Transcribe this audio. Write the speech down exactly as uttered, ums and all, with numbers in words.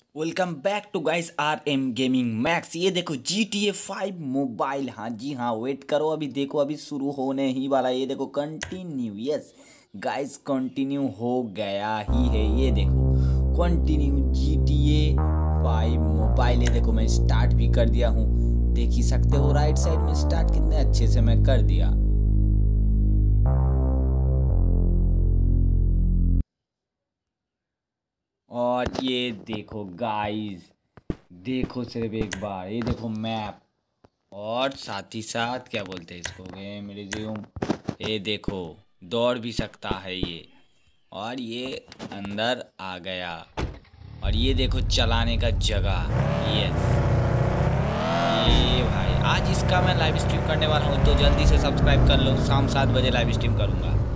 Welcome back to guys R M gaming Max. ये देखो G T A five mobile. हाँ जी हाँ, वेट करो, अभी देखो अभी शुरू होने ही वाला है। ये देखो कंटिन्यू, यस गाइस कंटिन्यू हो गया ही है। ये देखो continue G T A five mobile. ये देखो मैं स्टार्ट भी कर दिया हूँ, देख ही सकते हो राइट साइड में स्टार्ट कितने अच्छे से मैं कर दिया। और ये देखो गाइस, देखो सिर्फ एक बार, ये देखो मैप और साथ ही साथ क्या बोलते हैं इसको, गेम रिज्यूम। ये देखो दौड़ भी सकता है ये, और ये अंदर आ गया। और ये देखो चलाने का जगह, यस ये भाई। आज इसका मैं लाइव स्ट्रीम करने वाला हूँ, तो जल्दी से सब्सक्राइब कर लो। शाम सात बजे लाइव स्ट्रीम करूँगा।